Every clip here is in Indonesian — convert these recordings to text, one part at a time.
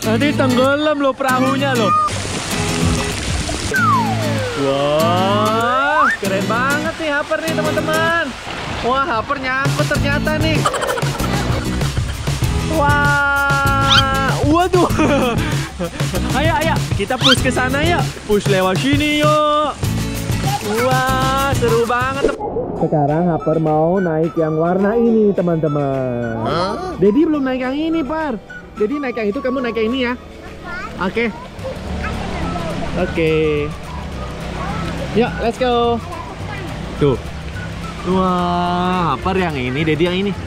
Nanti tenggelam loh perahunya loh. Wah, keren banget nih Harper nih teman-teman. Wah, Harper nyangkut ternyata nih. Wah, waduh. Ayo, kita push ke sana yuk. Push lewat sini yuk. Wah, seru banget. Sekarang Harper mau naik yang warna ini teman-teman. Dedi belum naik yang ini, Par. Jadi naik yang itu, kamu naik yang ini ya. Oke. Yuk, let's go. Tuh. Wah, Harper yang ini, Dedi yang ini.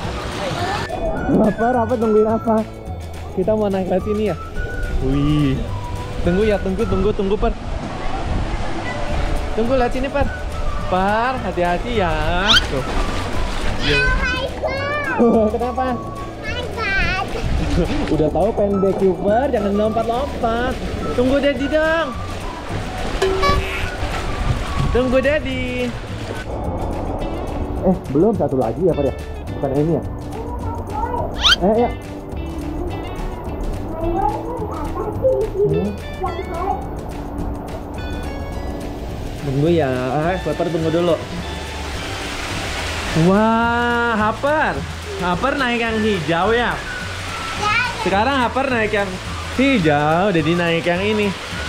Harper tungguin apa? Kita mau naik ke sini ya. Wih. Tunggu ya, tunggu, Par. Tunggu, lihat sini, Par. Par, hati-hati ya. Tuh. Kenapa? Udah tahu pendek Cooper, jangan lompat-lompat. Tunggu Daddy dong. Tunggu Daddy. Belum satu lagi ya, Pak ya? Bukan ini ya? Ya. Tunggu ya, Harper tunggu dulu. Wah, Harper naik yang hijau ya. Sekarang Harper naik yang hijau, jadi naik yang ini.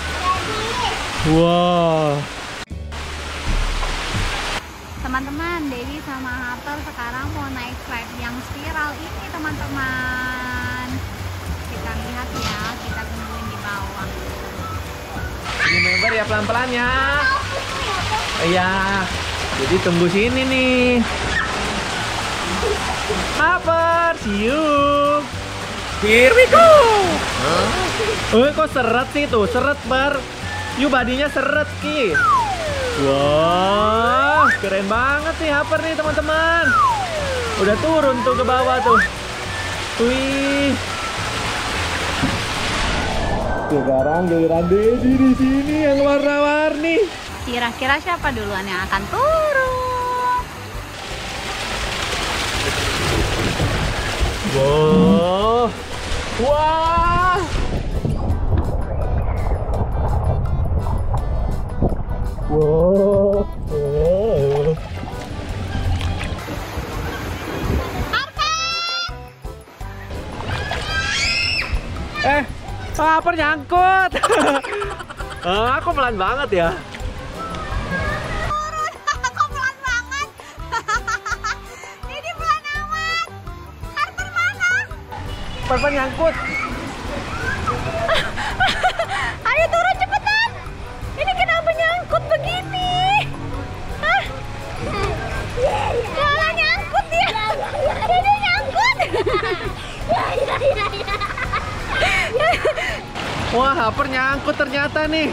Wow. Teman-teman, Dedi sama Harper sekarang mau naik slide yang spiral ini, teman-teman. Kita lihat ya, kita tungguin di bawah. Remember ya, pelan-pelan ya. Iya. Jadi tunggu sini nih. Harper, see you. Here we go. Kok seret sih tuh? Seret, Bar. Yuk, badinya seret, Ki. Wah, keren banget nih Harper nih, teman-teman. Udah turun tuh ke bawah tuh. Wih. Sekarang giliran Dedi di sini yang warna-warni. Kira-kira siapa duluan yang akan turun? Wow. Wah. Wow. Harper nyangkut. Aku pelan banget ya. Turun, kok pelan banget. Jadi pelan amat. Harper mana? Harper nyangkut. Ayo turun cepetan. Ini kenapa nyangkut begini? Hah? Malah nyangkut ya. Ini nyangkut. Wah, Harper nyangkut ternyata nih.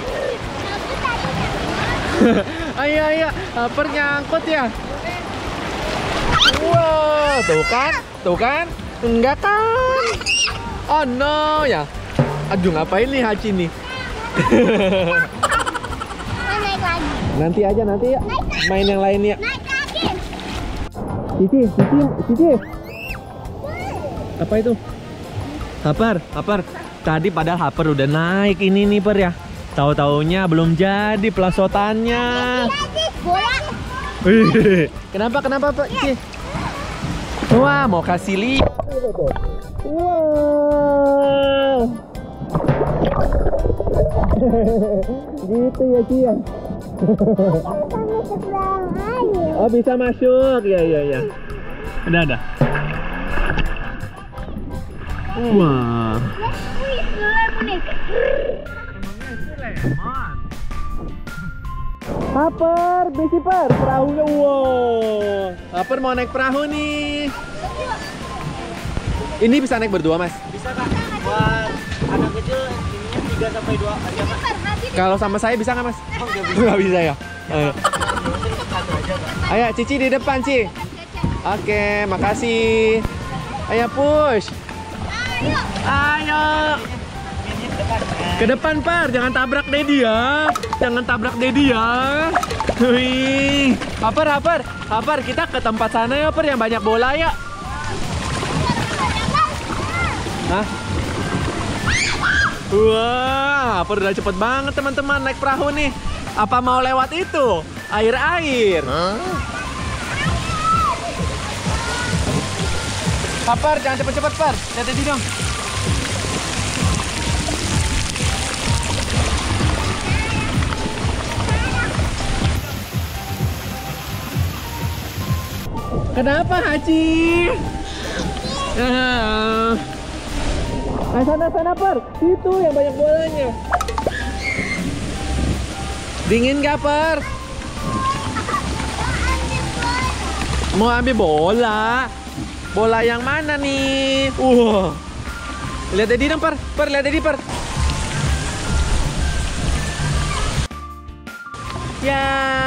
Ayo, Harper nyangkut ya. Wow, tuh kan? Enggak kan? Oh no ya. Aduh, ngapain nih Hachi nih? Naik lagi. Nanti aja ya. Main yang lain ya. Naik lagi. Cici. Apa itu? Harper. Tadi padahal Harper udah naik ini nih, Per ya. Tahu-taunya belum jadi pelasotannya. Bola. Kenapa Pak Cici? Wah, mau kasih lihat. Wow. Gitu ya, Ci ya. Oh, bisa masuk. Ya. Udah. Wah. Harper, besi Per, perahunya. Wow. Harper mau naik perahu nih. Ini bisa naik berdua, Mas? Bisa, Kak. Buat anak kecil ininya 3 sampai 2 aja, Mas. Kalau sama saya bisa nggak, Mas? Oh, nggak bisa. Nggak bisa ya? Ayo. Satu aja, Kak. Ayo, Cici di depan, Ci. Oke, makasih. Ayo, push. Ayo. Ke depan, Par. Jangan tabrak Dedi ya. Wih. Harper, kita ke tempat sana ya, Per, yang banyak bola ya. Hah? Wah, udah cepet banget teman-teman naik perahu nih. Apa mau lewat itu? Air-air. Hopper, jangan cepet-cepet, Per. Hati-hati dong. Kenapa, Haji? Sana, Per. Itu yang banyak bolanya. Dingin gak, Per? Mau ambil bola? Bola yang mana nih? Lihat Dedi dong, Per. Lihat Dedi, Per. Ya.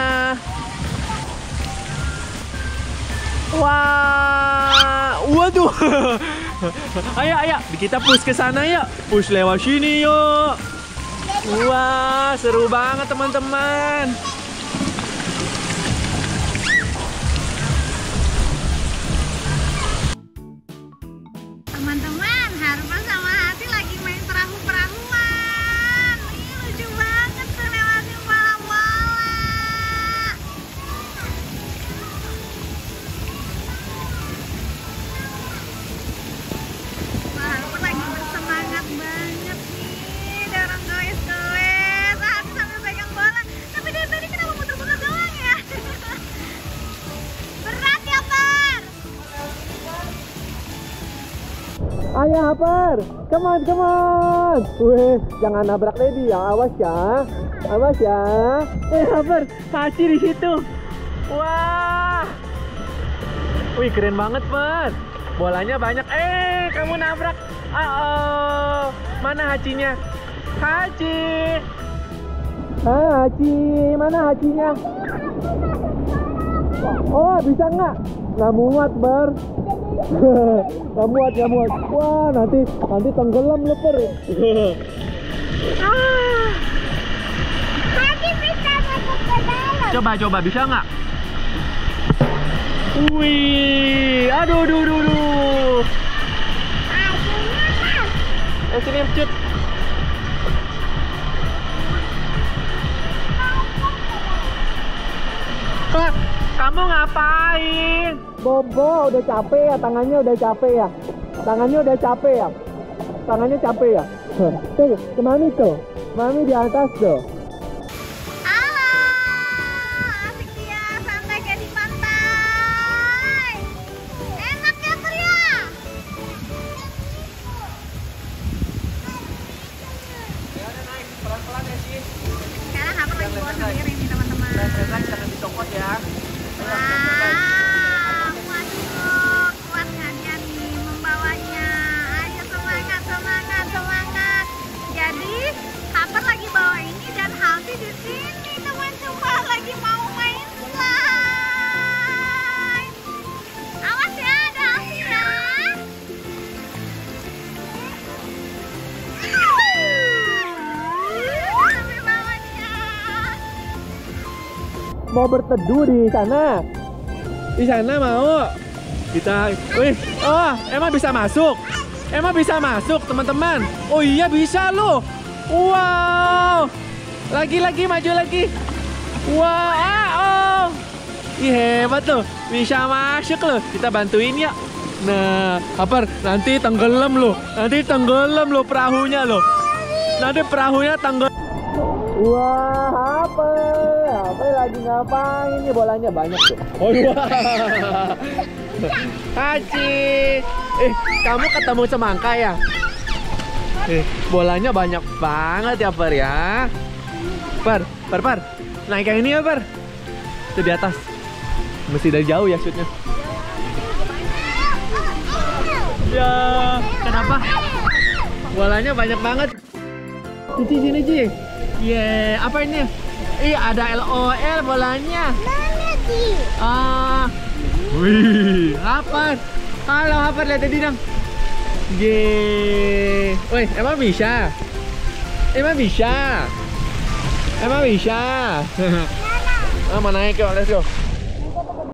Wah, waduh. Ayo, kita push ke sana yuk. Push lewat sini yuk. Wah, seru banget teman-teman. Teman-teman, Harper sama Hati lagi main perahu-perahuan. Ini lucu banget tuh lewatin bola-bola. Wah, Harper lagi bersemangat banget nih. Dorong goes-goes. Hati sambil pegang bola. Tapi dari tadi kenapa muter-muter doang ya? Berat ya, Per? Ayo, Hopper. Come on. Wih, jangan nabrak Dedi ya. Awas ya. Hopper, Haji di situ. Wah. Wih, keren banget, Per. Bolanya banyak. Kamu nabrak. Mana Hajinya? Haji. Haji, mana Hajinya? Oh, bisa nggak? Nggak muat, Ber. Nggak muat. Wah, nanti tenggelam lo, Per. Hati bisa masuk ke dalam. Coba, bisa nggak? Wih, aduh. Sini, cut. Kamu ngapain? Bobo, udah capek ya? Tangannya udah capek ya? Tangannya capek ya? Tuh, ke Mami tuh. Mami di atas tuh. Halo, asik dia santai kayak di pantai. Enak ya, Per ya? Ya udah naik, pelan-pelan ya sih. Sekarang Harper lagi bawa sendiri nih, teman-teman. Jangan dicopot ya. Wow, masuk. Kuat nggak dia nih membawanya? Ayo semangat. Jadi Harper lagi bawa ini dan Hati di sini, teman-teman, lagi mau main slide. Awas ya, ada Hati ya. Sambil bawa dia. Mau berteduh di sana. Di sana mau. Kita, emang bisa masuk, teman-teman. Oh iya bisa loh. Wow. Lagi maju lagi. Wow. Ih, hebat loh. Bisa masuk loh. Kita bantuin ya. Nah, Hopper, nanti tenggelam loh perahunya loh. Nanti perahunya tenggelam. Wah, Hopper lagi ngapain nih? Bolanya banyak tuh. Oh iya. Haji, kamu ketemu semangka ya? Bolanya banyak banget ya, Per ya. Per, naik yang ini ya, Per. Itu di atas. Mesti dari jauh ya shootnya. Ya, kenapa? Bolanya banyak banget. Cici sini, Ci. Apa ini? Ada LOL bolanya. Mana sih? Wih, Hopper. Halo, Hopper, lihat tadi dong. Wih, emang bisa? Emang bisa? Mau naik yuk, let's go.